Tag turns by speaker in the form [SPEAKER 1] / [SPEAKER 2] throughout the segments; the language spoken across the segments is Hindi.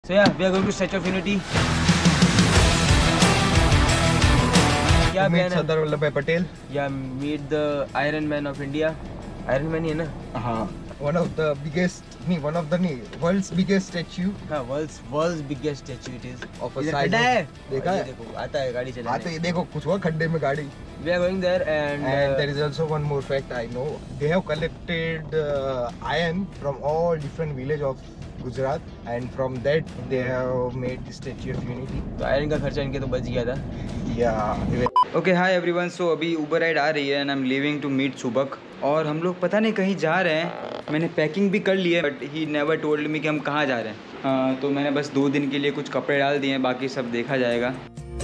[SPEAKER 1] So yeah, we are going to Statue of Unity. क्या
[SPEAKER 2] meet Sardar Vallabhbhai Patel.
[SPEAKER 1] Yeah, meet the Iron Man of India. Iron Man ही है ना?
[SPEAKER 2] हाँ. One of the world's biggest statue.
[SPEAKER 1] हाँ, world's biggest statue it is.
[SPEAKER 2] Of a size. देखा है?
[SPEAKER 1] देखो आता है गाड़ी चलाने.
[SPEAKER 2] आते देखो कुछ हुआ खड्डे में गाड़ी.
[SPEAKER 1] We are going there and
[SPEAKER 2] there is also one more fact I know. They have collected iron from all different villages of Gujarat and from that they have made the Statue of Unity.
[SPEAKER 1] तो आयरन का खर्चा इनके तो बच गया था.
[SPEAKER 2] Yeah.
[SPEAKER 3] Okay hi everyone. So अभी उबर राइड आ रही है and I am leaving to meet Subak और हम लोग पता नहीं कहीं जा रहे हैं. मैंने पैकिंग भी कर ली है but he never told me कि हम कहाँ जा रहे हैं. तो मैंने बस 2 दिन के लिए कुछ कपड़े डाल दिए हैं, बाकी सब देखा जाएगा.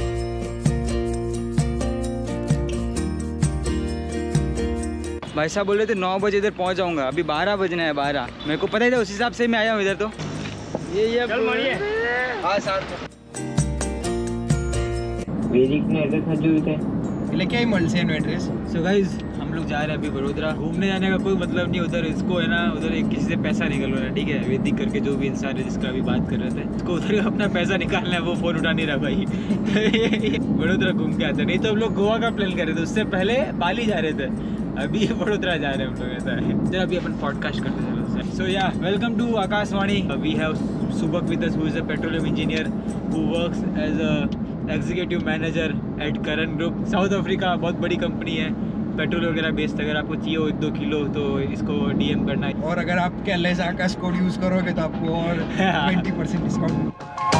[SPEAKER 3] भाई साहब बोल रहे थे 9 बजे इधर पहुंच जाऊंगा. अभी 12 बजने हैं. 12 मेरे को पता ही था, उस हिसाब से मैं आया हूँ इधर. तो ये
[SPEAKER 1] हाँ साथ
[SPEAKER 3] वेदिक ने इधर खजू थे
[SPEAKER 2] लेके आई मॉल से एड्रेस.
[SPEAKER 1] सो गाइस हम लोग जा रहे हैं अभी वडोदरा. घूमने जाने का कोई मतलब नहीं उधर. इसको है ना उधर एक किसी से पैसा निकलवाना है, ठीक है. वेदिक करके जो भी इंसान है जिसका अभी बात कर रहे थे, इसको उधर अपना पैसा निकालना है. वो फोन उठा नहीं रहा भाई. वडोदरा घूम के आते. नहीं तो हम लोग गोवा का प्लान कर रहे थे, उससे पहले बाली जा रहे थे. अभी वडोदरा जा रहे हैं हम लोग. ऐसा है. चलो अभी अपन पॉडकास्ट करते हैं. So yeah welcome to Akashvani. We have Subak with us who is a petroleum engineer who works as a executive manager at Karan group. South Africa बहुत बड़ी कंपनी है, पेट्रोल वगैरह बेस्ड. अगर आपको चाहिए हो 1-2 किलो तो इसको डीएम करना है.
[SPEAKER 2] और अगर आप कैलेस आकाश कोड यूज करोगे तो आपको और 20% discount.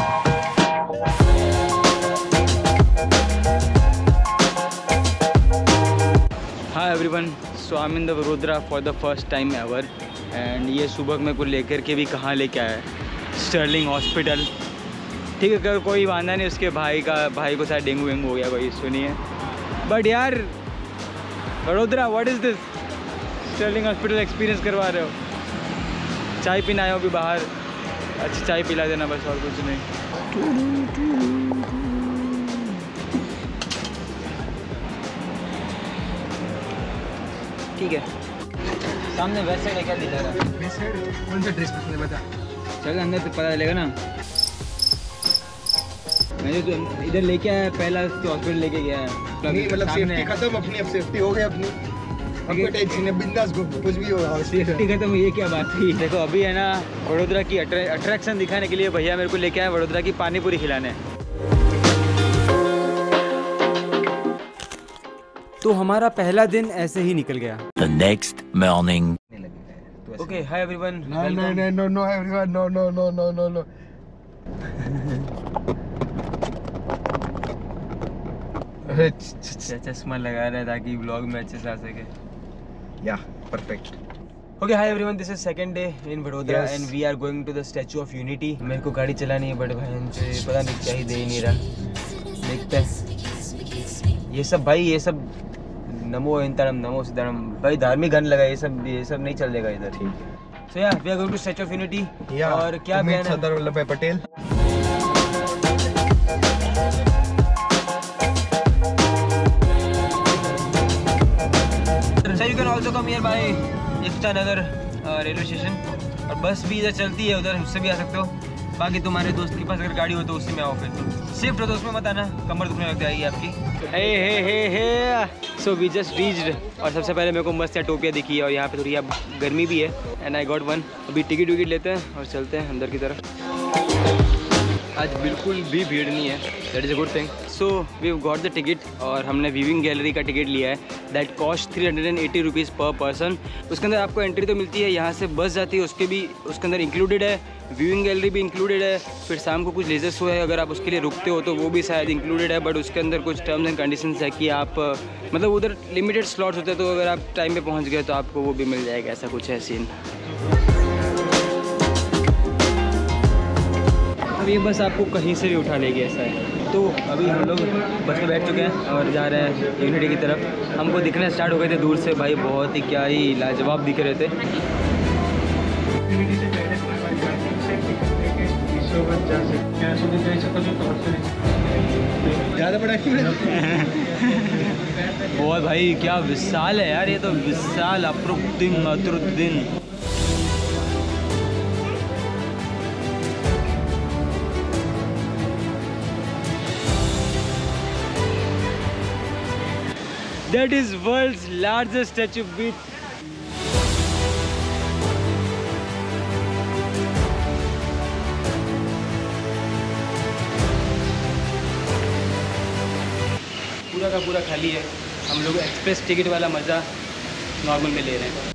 [SPEAKER 3] Hi everyone. So I am in the Vadodara for the first time ever and ये सुबह मेरे को लेकर के भी कहाँ लेके आया है, स्टर्लिंग हॉस्पिटल. ठीक है, अगर कोई वादा नहीं, उसके भाई को शायद डेंगू वेंगू हो गया कोई, सुनिए. बट यार Vadodara what is this. Sterling hospital experience करवा रहे हो. चाय पीना आए हो अभी बाहर. अच्छी चाय पिला देना बस, और कुछ नहीं. ठीक है. सामने वेस्ट साइड है, क्या दिखा रहा है?
[SPEAKER 2] वेस्ट साइड कौन सा ड्रेस पसंद है बता.
[SPEAKER 3] चल अंदर तो पता चलेगा ना. मैंने तो इधर लेके आया, पहला तो हॉस्पिटल लेके गया है.
[SPEAKER 2] नहीं मतलब सेफ्टी खत्म अपनी, अब सेफ्टी हो गई अपनी. अब कोई टेंशन नहीं, बिंदास कुछ भी होगा.
[SPEAKER 3] सेफ्टी खत्म, ये क्या बात थी. देखो अभी है ना वडोदरा की अट्रैक्शन दिखाने के लिए भैया मेरे को लेके आया वडोदरा की पानी पूरी खिलाने. तो हमारा पहला दिन ऐसे ही निकल गया.
[SPEAKER 4] The next morning.
[SPEAKER 1] Okay hi everyone.
[SPEAKER 2] No everyone, no.
[SPEAKER 1] चश्मा लगा रहा है ताकि व्लॉग में अच्छे से आ सके.
[SPEAKER 2] Yeah, perfect.
[SPEAKER 1] Okay, hi everyone. This is second day in Vadodara
[SPEAKER 2] Yes.
[SPEAKER 1] and we are going to the Statue of Unity. मेरे को गाड़ी चलानी है बट भाई मुझे पता नहीं क्या ही दे ही नहीं रहा. देखते हैं. ये सब नमो इंतरम नमो सिद्धरम भाई धार्मिक गान लगा. ये सब नहीं चल देगा इधर. ठीक है. So yeah, we are going to Statue of Unity.
[SPEAKER 2] Yeah.
[SPEAKER 1] और क्या
[SPEAKER 2] meet
[SPEAKER 1] प्लान है?
[SPEAKER 2] Sardar Vallabhbhai Patel.
[SPEAKER 1] So you can also come here by Ekta Nagar railway station. और बस भी इधर चलती है, उधर उससे भी आ सकते हो. बाकी तुम्हारे दोस्त के पास अगर गाड़ी हो तो उससे में आओ. फिर तो शिफ्ट हो तो उसमें मत आना, कमर दुखने लग जाएगी आपकी.
[SPEAKER 3] सो वी जस्ट रीच्ड और सबसे पहले मेरे को मस्त टोपिया दिखी है और यहाँ पे थोड़ी गर्मी भी है एंड आई गॉट वन. अभी टिकट विकेट लेते हैं और चलते हैं अंदर की तरफ. आज बिल्कुल भी भीड़ नहीं है, that is a good thing. So we got the ticket और हमने व्यूइंग गैलरी का टिकट लिया है. That cost 380 rupees per person. उसके अंदर आपको एंट्री तो मिलती है, यहाँ से बस जाती है उसके अंदर इंक्लूडेड है. व्यूइंग गैलरी भी इंक्लूडेड है. फिर शाम को कुछ लेजर शो है, अगर आप उसके लिए रुकते हो तो वो भी शायद इंक्लूडेड है. बट उसके अंदर कुछ टर्म्स एंड कंडीशंस है कि आप मतलब उधर लिमिटेड स्लॉट्स होते हैं, तो अगर आप टाइम पे पहुंच गए तो आपको वो भी मिल जाएगा. ऐसा कुछ है सीन. अब ये बस आपको कहीं से भी उठा लेगी, ऐसा है. तो अभी हम लोग बस में बैठ चुके हैं और जा रहे हैं यूनिटी की तरफ. हमको दिखने स्टार्ट हो गए थे दूर से भाई, बहुत ही क्या ही लाजवाब दिख रहे थे.
[SPEAKER 2] ज़्यादा बड़ा
[SPEAKER 3] बहुत भाई क्या विशाल है यार. ये तो विशाल अतरुद्दीन. That is world's largest statue with पूरा का पूरा खाली है। हम लोग एक्सप्रेस टिकट वाला मज़ा नॉर्मल में ले रहे हैं।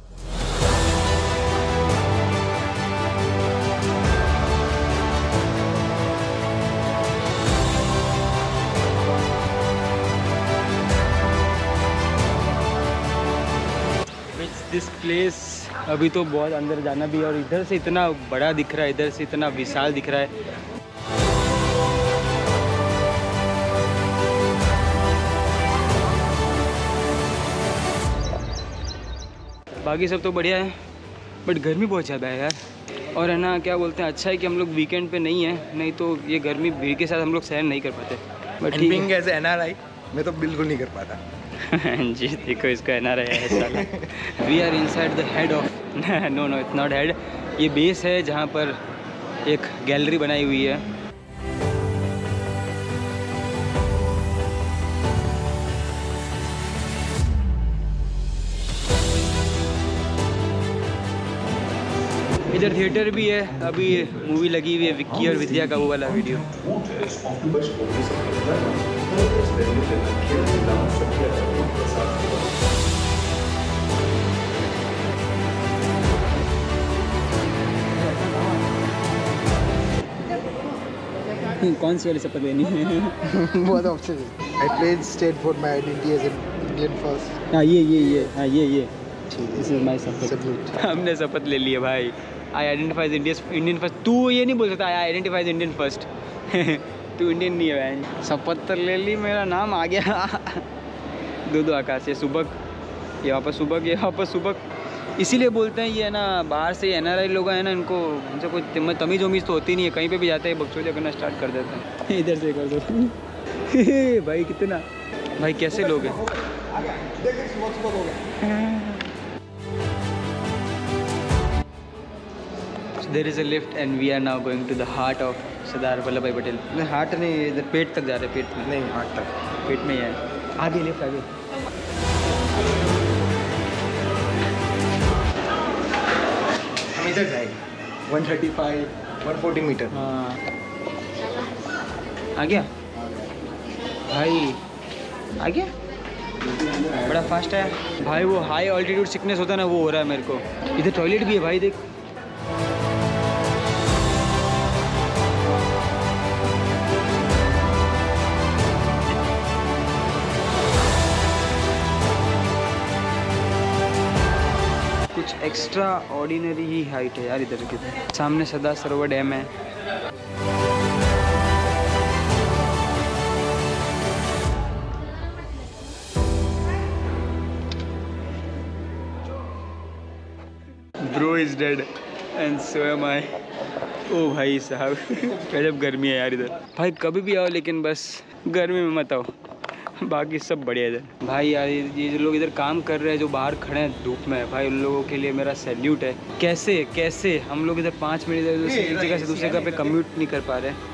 [SPEAKER 3] दिस प्लेस अभी तो बहुत अंदर जाना भी है और इधर से इतना बड़ा दिख रहा है, इधर से इतना विशाल दिख रहा है। बाकी सब तो बढ़िया है बट गर्मी बहुत ज़्यादा है यार। और है ना क्या बोलते हैं, अच्छा है कि हम लोग वीकेंड पे नहीं है, नहीं तो ये गर्मी भीड़ के साथ हम लोग सहन नहीं कर पाते। बट
[SPEAKER 2] बीइंग एज NRI मैं तो बिल्कुल नहीं कर पाता।
[SPEAKER 3] जी देखो इसका NRI है साला। We are inside the head of no it's not head, ये बेस है जहाँ पर एक गैलरी बनाई हुई है। इधर थिएटर भी है, अभी मूवी लगी हुई है विक्की और विद्या का वो वाला वीडियो। कौन सी वाली शपथ लेनी है?
[SPEAKER 2] बहुत ऑप्शन है। I pledge state for my identity as an Indian first।
[SPEAKER 3] हाँ ये हाँ ये
[SPEAKER 2] This is my शपथ।
[SPEAKER 3] हमने शपथ ले ली है भाई। I identify Indian first. तू ये नहीं बोल सकता आई आइडेंटिफाई इंडियन फर्स्ट। तू इंडियन नहीं है भाई। शपथ तो ले ली, मेरा नाम आ गया। दो आकाश, ये सुबक, ये वापस सुबक, ये वापस सुबक। इसीलिए बोलते हैं ये है ना, बाहर से NRI लोग हैं ना, इनको इनसे कोई तमीज़ वमीज़ तो होती नहीं है, कहीं पे भी जाते हैं बकचोदिया करना स्टार्ट कर देते हैं। इधर से कर दो। भाई कितना, भाई कैसे लोग हैं। There is a lift and we are now going to the heart of Sardar Vallabh भाई पटेल। नहीं हार्ट नहीं, इधर पेट तक जा रहे हैं, पेट में
[SPEAKER 2] नहीं, हार्ट तक,
[SPEAKER 3] पेट में ही है। आगे लिफ्ट आगे।
[SPEAKER 2] हम इधर जाएंगे 135 140 मीटर।
[SPEAKER 3] हाँ आ गया भाई, आ गया, बड़ा फास्ट है भाई। वो हाई ऑल्टीट्यूड सिकनेस होता है ना, वो हो रहा है मेरे को। इधर टॉयलेट भी है भाई, देख। कुछ एक्स्ट्रा ऑर्डिनरी ही हाइट है यार इधर की। सामने सरदार सरोवर डैम है। Bro is dead and so am I। ओ भाई साहब गजब गर्मी है यार इधर। भाई कभी भी आओ लेकिन बस गर्मी में मत आओ, बाकी सब बढ़िया इधर। भाई यार ये जो लोग इधर काम कर रहे हैं, जो बाहर खड़े हैं धूप में, भाई उन लोगों के लिए मेरा सैल्यूट है। कैसे हम लोग इधर 5 मिनट इधर एक जगह से दूसरी जगह पे कम्यूट नहीं कर पा रहे हैं।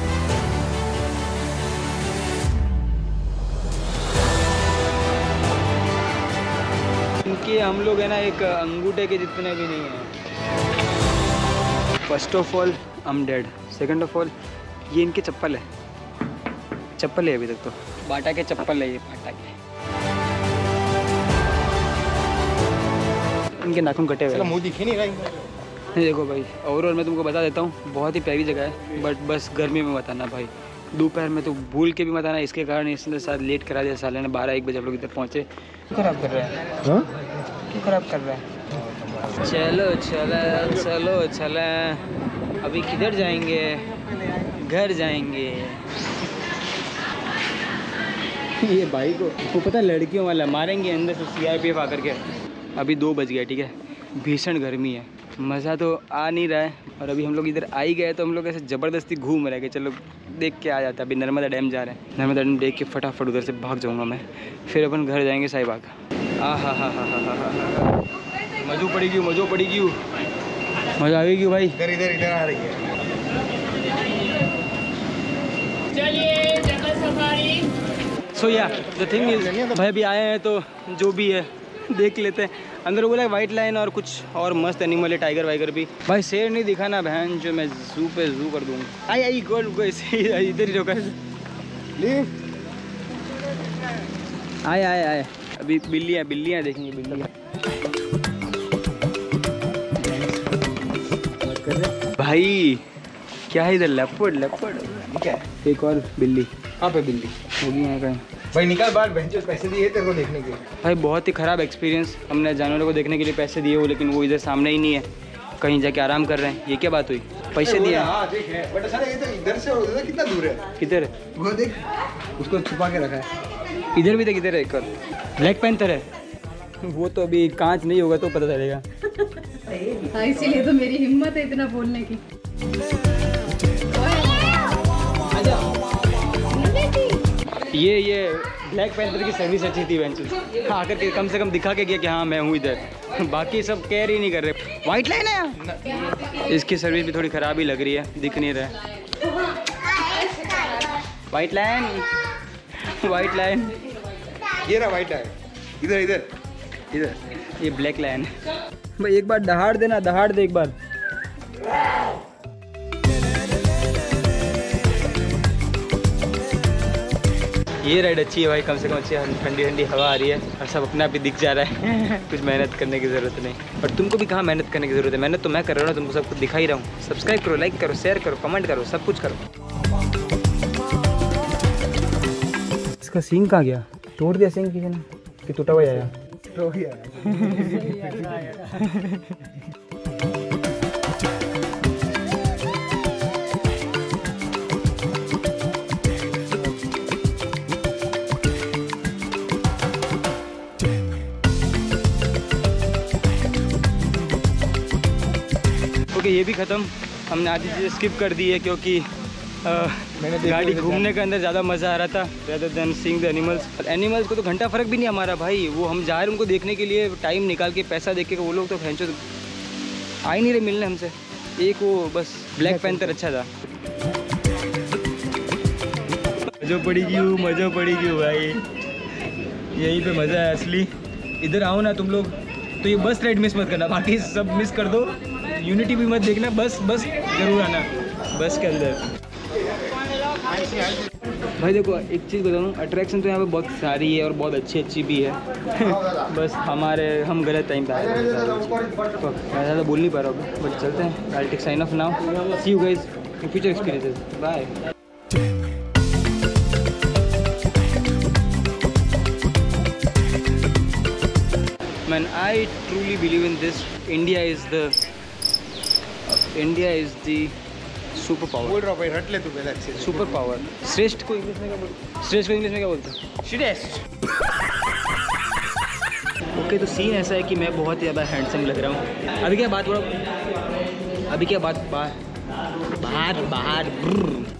[SPEAKER 3] इनके हम लोग है ना एक अंगूठे के जितने भी नहीं हैं। First of all I am dead, second of all ये इनके चप्पल है अभी तक तो बाटा के चप्पल है ये, बाटा के। इनके नाखून कटे हुए हैं।
[SPEAKER 2] मुँह दिख ही नहीं रहा।
[SPEAKER 3] देखो भाई ओवरऑल मैं तुमको बता देता हूँ, बहुत ही प्यारी जगह है, बट बस गर्मी में मत आना भाई। दोपहर में तो भूल के भी मत आना, इसके कारण इसने साथ लेट करा दिया साले ने। 12-1 बजे हम लोग इधर पहुँचे। क्यों खराब कर रहा है? क्यों खराब कर रहा है? चलो अभी किधर जाएंगे? घर जाएंगे। ये भाई को वो पता लड़कियों वाला मारेंगे अंदर से CRPF आकर के। अभी 2 बज गया, ठीक है, भीषण गर्मी है, मज़ा तो आ नहीं रहा है। और अभी हम लोग इधर आ ही गए तो हम लोग ऐसे ज़बरदस्ती घूम रहे कि चलो देख के आ जाता। अभी नर्मदा डैम जा रहे हैं, नर्मदा डैम देख के फटाफट उधर से भाग जाऊँगा मैं, फिर अपन घर जाएंगे साहिबाग। हा मज़ो पड़ेगी मज़ा आएगी भाई।
[SPEAKER 2] इधर आ रही है।
[SPEAKER 3] सो या द थिंग इज भाई अभी आए हैं तो जो भी है देख लेते हैं। अंदर बोला वाइट लाइन और कुछ और मस्त एनिमल है, टाइगर वाइगर भी। भाई शेर नहीं दिखा ना बहन जो मैं जू पे जू कर दूँगा। आई गोल इधर ही रोका। आए अभी बिल्लियाँ देखेंगे बिल्लियाँ। भाई क्या है इधर? लेपर्ड
[SPEAKER 2] क्या है?
[SPEAKER 3] एक और बिल्ली
[SPEAKER 2] कहाँ पे बिल्ली
[SPEAKER 3] होगी यहाँ कहीं।
[SPEAKER 2] भाई निकाल बाहर, भैंचोद पैसे दिए तेरे को देखने के।
[SPEAKER 3] भाई बहुत ही ख़राब एक्सपीरियंस। हमने जानवरों को देखने के लिए पैसे दिए हो लेकिन वो इधर सामने ही नहीं है, कहीं जाके आराम कर रहे हैं। ये क्या बात हुई? पैसे दिए?
[SPEAKER 2] हाँ देख है, बट साला ये तो इधर से उधर कितना दूर है?
[SPEAKER 3] किधर है?
[SPEAKER 2] वो देख, उसको छुपा के रखा है।
[SPEAKER 3] इधर भी देख, इधर है एक और ब्लैक पैंथर है। वो तो अभी कांच नहीं होगा तो पता चलेगा।
[SPEAKER 5] इसीलिए तो मेरी हिम्मत है इतना बोलने की।
[SPEAKER 3] ये ब्लैक पैंथर की सर्विस अच्छी थी बेंच। आकर के कम से कम दिखा के गया कि हाँ मैं हूँ इधर। बाकी सब केयर ही नहीं कर रहे। वाइट लाइन है यहाँ। इसकी सर्विस भी थोड़ी ख़राब ही लग रही है, दिख नहीं रहा है। वाइट लाइन
[SPEAKER 2] ये रहा वाइट है, इधर
[SPEAKER 3] ये ब्लैक लाइन है। भाई एक बार दहाड़ देना, दहाड़ दे एक बार। ये राइड अच्छी है भाई, कम से कम अच्छी ठंडी ठंडी हवा आ रही है और सब अपने आप ही दिख जा रहा है। कुछ मेहनत करने की ज़रूरत नहीं। और तुमको भी कहाँ मेहनत करने की ज़रूरत है? मेहनत तो मैं कर रहा हूँ, तुमको सब कुछ दिखा ही रहा हूँ। सब्सक्राइब करो, लाइक करो, शेयर करो, कमेंट करो, सब कुछ करो। इसका सींग कहाँ गया? तोड़ दिया सींग किसी ने कि टूटा हुआ आया?
[SPEAKER 2] तो ही आया।
[SPEAKER 3] ओके ये भी ख़त्म। हमने आधी चीज़ें स्किप कर दी है क्योंकि गाड़ी घूमने के अंदर ज़्यादा मज़ा आ रहा था rather than seeing the animals. Animals को तो घंटा फ़र्क भी नहीं हमारा भाई। वो हम जा रहे हैं उनको देखने के लिए, टाइम निकाल के पैसा दे के, वो लोग तो भैंचो आ ही नहीं रहे मिलने हमसे। एक वो बस ब्लैक पैंथर अच्छा था। मज़ो पड़ी क्यों भाई, यहीं पे मज़ा है असली। इधर आओ ना तुम लोग तो ये बस राइड मिस मत करना, बाकी सब मिस कर दो। यूनिटी भी मत देखना, बस ज़रूर आना बस के अंदर। भाई देखो एक चीज़ बताऊँ, अट्रैक्शन तो यहाँ पे बहुत सारी है और बहुत अच्छी भी है। बस हम गलत टाइम पे आए तो मैं ज़्यादा बोल नहीं पा रहा हूँ, बट चलते हैं। I take sign off now, see you guys in future experiences, bye. Man, I truly believe in this. India is the super power.
[SPEAKER 2] बोल रहा भाई, हट ले तू पहले अच्छे से।
[SPEAKER 3] Super power. श्रेष्ठ को इंग्लिश में क्या बोलते? श्रेष्ठ को इंग्लिश में क्या बोलते हैं? श्रेष्ठ। ओके तो सीन ऐसा है कि मैं बहुत ही ज़्यादा हैंडसम लग रहा हूँ। अभी क्या बात